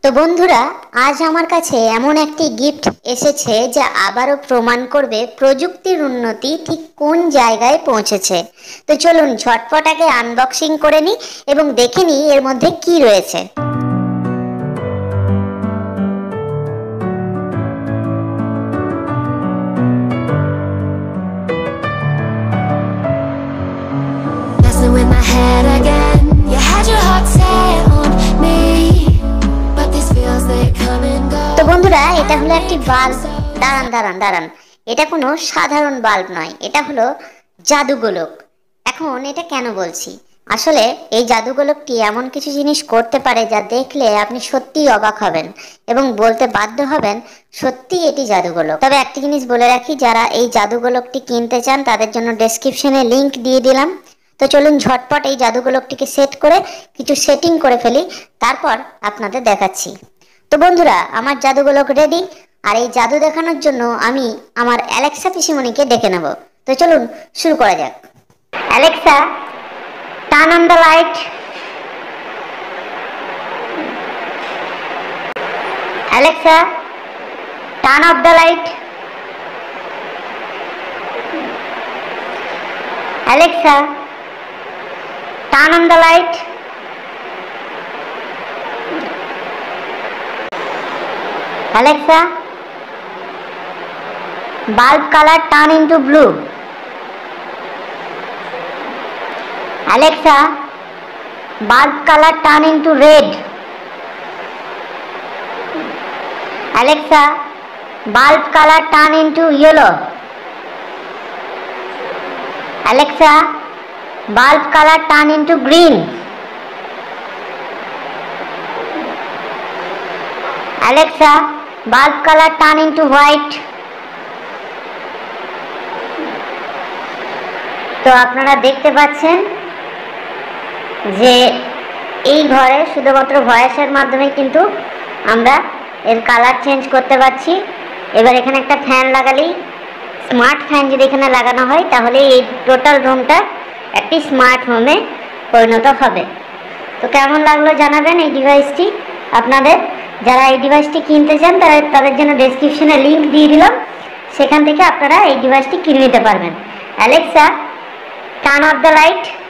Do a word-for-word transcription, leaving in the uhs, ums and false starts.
তো বন্ধুরা, আজ আমার কাছে এমন একটি গিফট এসেছে যা আবারও প্রমাণ করবে প্রযুক্তির উন্নতি ঠিক কোন জায়গায় পৌঁছেছে। তো চলুন ঝটপট আগে আনবক্সিং করে নিই এবং দেখে নিই এর মধ্যে কি রয়েছে। With my head again, you had your heart set on me, but this feels like come and go. তো বন্ধুরা, এটা হলো একটি বাল্ব। দাঁড়ান দাঁড়ান দাঁড়ান এটা কোনো সাধারণ বাল্ব নয়, এটা হলো জাদুগোলক। এখন এটা কেন বলছি, আসলে এই জাদুগোলকটি এমন কিছু জিনিস করতে পারে যা দেখলে আপনি সত্যিই অবাক হবেন এবং বলতে বাধ্য হবেন সত্যি এটি জাদুগোলক। তবে একটি জিনিস বলে রাখি, যারা এই জাদুগোলকটি কিনতে চান তাদের জন্য ডেসক্রিপশনে লিংক দিয়ে দিলাম। তো চলুন ঝটপট এই জাদুগোলকটিকে সেট করে কিছু সেটিং করে ফেলি, তারপর আপনাদের দেখাচ্ছি। তো বন্ধুরা, আমার জাদুগোলক রেডি, আর এই জাদু দেখানোর জন্য আমি আমার অ্যালেক্সা পিসিমণিকে ডেকে নেব। তো চলুন শুরু করা যাক। Alexa, turn on the light. Alexa, turn off the light. Alexa, turn on the light. Alexa, bulb color turn into blue. Alexa, bulb color turn into red. Alexa, bulb color turn into yellow. Alexa, bulb color turn into green. Alexa, bulb color turn into white. তো আপনারা দেখতে পাচ্ছেন যে এই ঘরে শুধুমাত্র ভয়েসের মাধ্যমে কিন্তু আমরা এর কালার চেঞ্জ করতে পারছি। এবার এখানে একটা ফ্যান লাগালেই, স্মার্ট ফ্যান যদি এখানে লাগানো হয়, তাহলে এই টোটাল রুমটা একটি স্মার্ট হোমে পরিণত হবে। তো কেমন লাগলো জানাবেন এই ডিভাইসটি আপনাদের। যারা এই ডিভাইসটি কিনতে চান তারা তাদের জন্য ডেসক্রিপশনে লিংক দিয়ে দিলাম, সেখান থেকে আপনারা এই ডিভাইসটি কিনে নিতে পারবেন। Alexa, turn off the light.